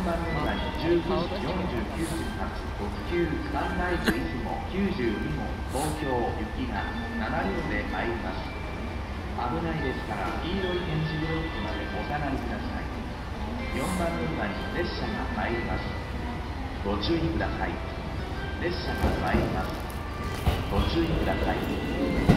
番乗り場に19時49分発特急サンライズ出雲92号東京行きが7両で参ります。危ないですから黄色い点字ブロックまでお下がりください。4番乗り場に列車が参ります。ご注意ください。列車が参ります。ご注意ください。